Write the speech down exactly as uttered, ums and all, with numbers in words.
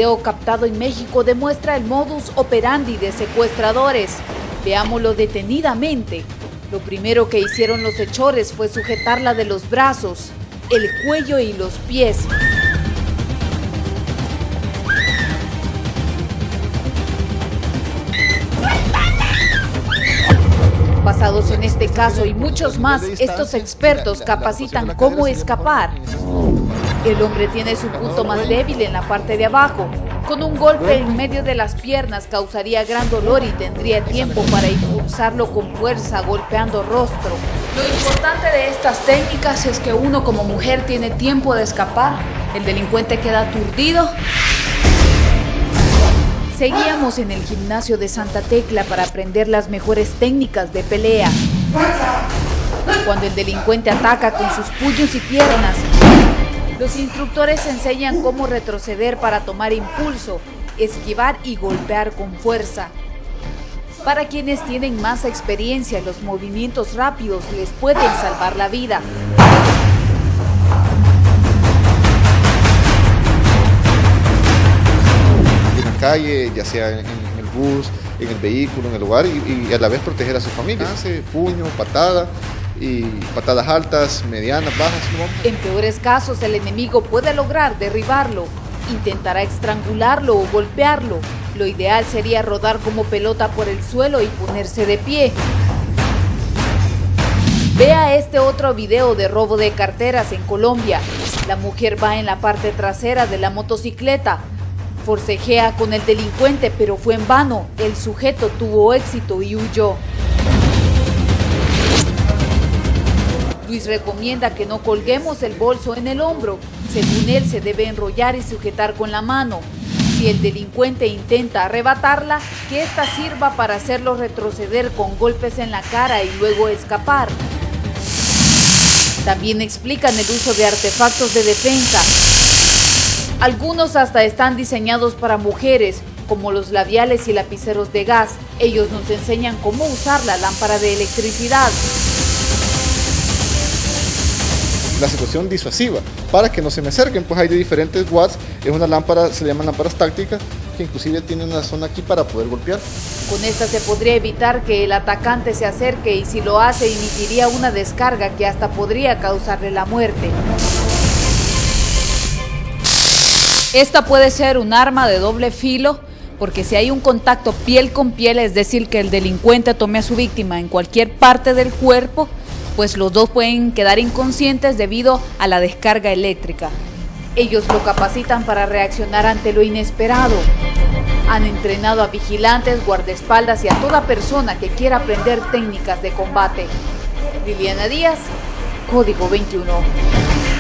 video captado en México demuestra el modus operandi de secuestradores. Veámoslo detenidamente. Lo primero que hicieron los hechores fue sujetarla de los brazos, el cuello y los pies. Basados en este caso y muchos más, estos expertos capacitan cómo escapar. El hombre tiene su punto más débil en la parte de abajo. Con un golpe en medio de las piernas causaría gran dolor y tendría tiempo para impulsarlo con fuerza, golpeando rostro. Lo importante de estas técnicas es que uno como mujer tiene tiempo de escapar. El delincuente queda aturdido. Seguíamos en el gimnasio de Santa Tecla para aprender las mejores técnicas de pelea. Cuando el delincuente ataca con sus puños y piernas, los instructores enseñan cómo retroceder para tomar impulso, esquivar y golpear con fuerza. Para quienes tienen más experiencia, los movimientos rápidos les pueden salvar la vida. En la calle, ya sea en, en el bus, en el vehículo, en el lugar, y, y a la vez proteger a su familia. Hace puño, patada, y patadas altas, medianas, bajas. En peores casos, el enemigo puede lograr derribarlo, intentará estrangularlo o golpearlo. Lo ideal sería rodar como pelota por el suelo y ponerse de pie. Vea este otro video de robo de carteras en Colombia. La mujer va en la parte trasera de la motocicleta. Forcejea con el delincuente, pero fue en vano. El sujeto tuvo éxito y huyó. Luis recomienda que no colguemos el bolso en el hombro. Según él, se debe enrollar y sujetar con la mano. Si el delincuente intenta arrebatarla, que ésta sirva para hacerlo retroceder con golpes en la cara y luego escapar. También explican el uso de artefactos de defensa. Algunos hasta están diseñados para mujeres, como los labiales y lapiceros de gas. Ellos nos enseñan cómo usar la lámpara de electricidad. La situación disuasiva, para que no se me acerquen, pues hay de diferentes watts. Es una lámpara, se le llaman lámparas tácticas, que inclusive tiene una zona aquí para poder golpear. Con esta se podría evitar que el atacante se acerque, y si lo hace emitiría una descarga que hasta podría causarle la muerte. Esta puede ser un arma de doble filo, porque si hay un contacto piel con piel, es decir, que el delincuente tome a su víctima en cualquier parte del cuerpo, pues los dos pueden quedar inconscientes debido a la descarga eléctrica. Ellos lo capacitan para reaccionar ante lo inesperado. Han entrenado a vigilantes, guardaespaldas y a toda persona que quiera aprender técnicas de combate. Liliana Díaz, Código veintiuno.